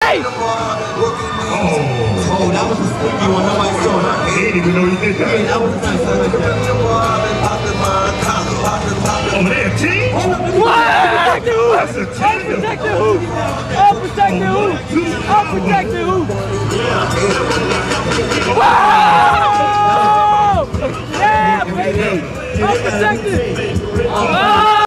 Hey! Oh, that was a sticky one. Nobody saw that. He didn't even know he did that. Yeah, that was nice. Over there, T? Unprotected hoop! That's a 10. Unprotected hoop! Unprotected hoop! Unprotected hoop! Wow!